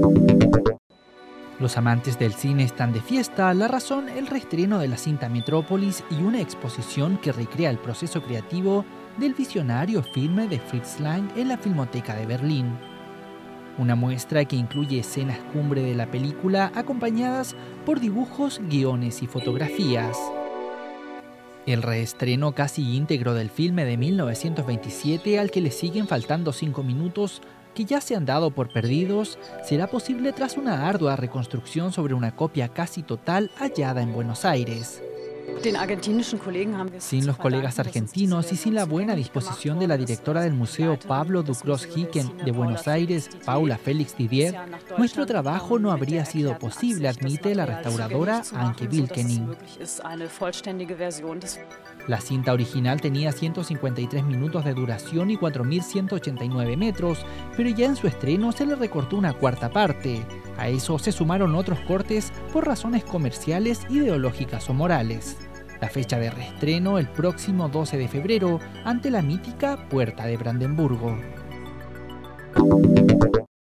Los amantes del cine están de fiesta, la razón el reestreno de la cinta Metrópolis y una exposición que recrea el proceso creativo del visionario filme de Fritz Lang en la Filmoteca de Berlín. Una muestra que incluye escenas cumbre de la película acompañadas por dibujos, guiones y fotografías. El reestreno casi íntegro del filme de 1927, al que le siguen faltando 5 minutos, que ya se han dado por perdidos, será posible tras una ardua reconstrucción sobre una copia casi total hallada en Buenos Aires. Sin los colegas argentinos y sin la buena disposición de la directora del Museo Pablo Ducros-Hicken de Buenos Aires, Paula Félix Didier, nuestro trabajo no habría sido posible, admite la restauradora Anke Wilkening. La cinta original tenía 153 minutos de duración y 4.189 metros, pero ya en su estreno se le recortó una cuarta parte. A eso se sumaron otros cortes por razones comerciales, ideológicas o morales. La fecha de reestreno el próximo 12 de febrero ante la mítica Puerta de Brandenburgo.